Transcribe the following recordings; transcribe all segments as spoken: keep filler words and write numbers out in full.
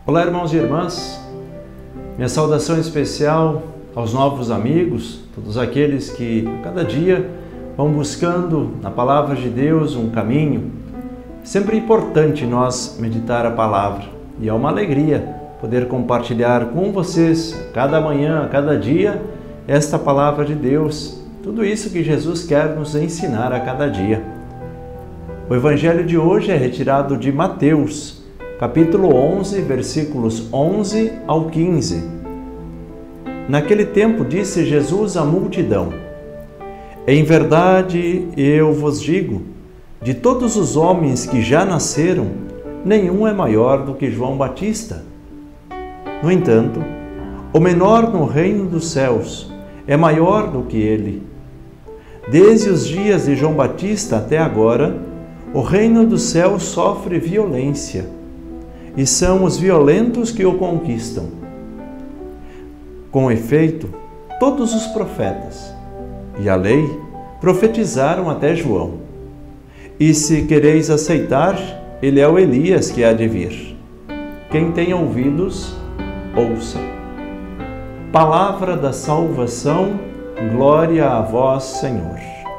Olá, irmãos e irmãs, minha saudação especial aos novos amigos, todos aqueles que a cada dia vão buscando na Palavra de Deus um caminho. Sempre é importante nós meditar a Palavra e é uma alegria poder compartilhar com vocês, cada manhã, cada dia, esta Palavra de Deus, tudo isso que Jesus quer nos ensinar a cada dia. O Evangelho de hoje é retirado de Mateus, capítulo onze, versículos onze ao quinze. Naquele tempo disse Jesus à multidão: Em verdade eu vos digo, de todos os homens que já nasceram, nenhum é maior do que João Batista. No entanto, o menor no reino dos céus é maior do que ele. Desde os dias de João Batista até agora, o reino dos céus sofre violência, e são os violentos que o conquistam. Com efeito, todos os profetas e a lei profetizaram até João. E se quereis aceitar, ele é o Elias que há de vir. Quem tem ouvidos, ouça. Palavra da salvação, glória a vós, Senhor.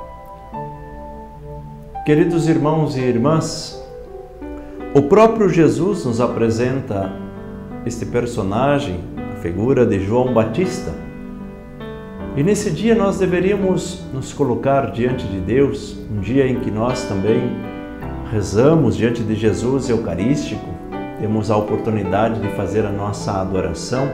Queridos irmãos e irmãs, o próprio Jesus nos apresenta este personagem, a figura de João Batista. E nesse dia nós deveríamos nos colocar diante de Deus, um dia em que nós também rezamos diante de Jesus Eucarístico, temos a oportunidade de fazer a nossa adoração.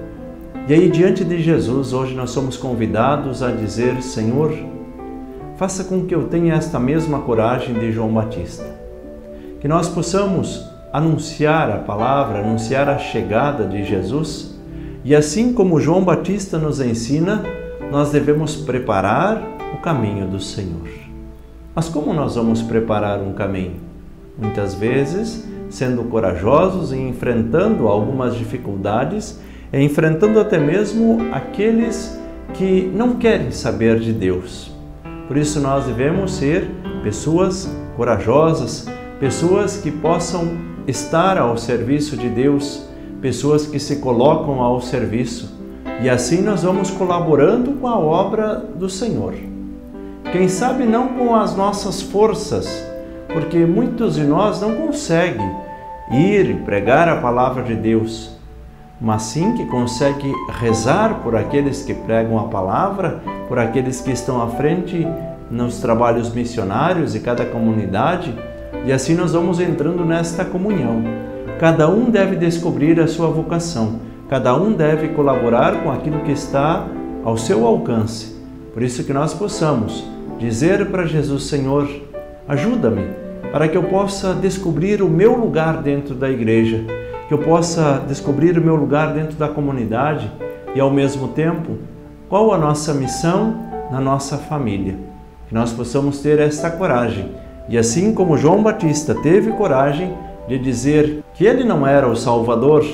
E aí, diante de Jesus, hoje nós somos convidados a dizer: Senhor, faça com que eu tenha esta mesma coragem de João Batista. Que nós possamos anunciar a palavra, anunciar a chegada de Jesus, e assim como João Batista nos ensina, nós devemos preparar o caminho do Senhor. Mas como nós vamos preparar um caminho? Muitas vezes, sendo corajosos e enfrentando algumas dificuldades, e enfrentando até mesmo aqueles que não querem saber de Deus. Por isso nós devemos ser pessoas corajosas, pessoas que possam estar ao serviço de Deus, pessoas que se colocam ao serviço. E assim nós vamos colaborando com a obra do Senhor. Quem sabe não com as nossas forças, porque muitos de nós não conseguem ir e pregar a palavra de Deus, mas sim que consegue rezar por aqueles que pregam a palavra, por aqueles que estão à frente nos trabalhos missionários e cada comunidade. E assim nós vamos entrando nesta comunhão. Cada um deve descobrir a sua vocação. Cada um deve colaborar com aquilo que está ao seu alcance. Por isso que nós possamos dizer para Jesus: Senhor, ajuda-me para que eu possa descobrir o meu lugar dentro da igreja, que eu possa descobrir o meu lugar dentro da comunidade e, ao mesmo tempo, qual a nossa missão na nossa família. Que nós possamos ter esta coragem. E assim como João Batista teve coragem de dizer que ele não era o Salvador,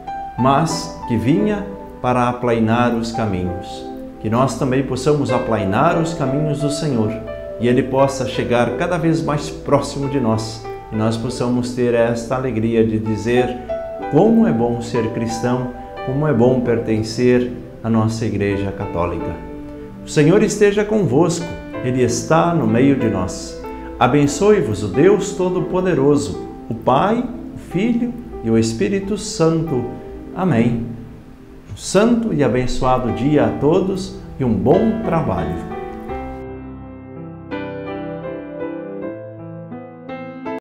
mas que vinha para aplainar os caminhos. Que nós também possamos aplainar os caminhos do Senhor e Ele possa chegar cada vez mais próximo de nós. E nós possamos ter esta alegria de dizer como é bom ser cristão, como é bom pertencer à nossa Igreja Católica. O Senhor esteja convosco, Ele está no meio de nós. Abençoe-vos o Deus Todo-Poderoso, o Pai, o Filho e o Espírito Santo. Amém. Um santo e abençoado dia a todos e um bom trabalho.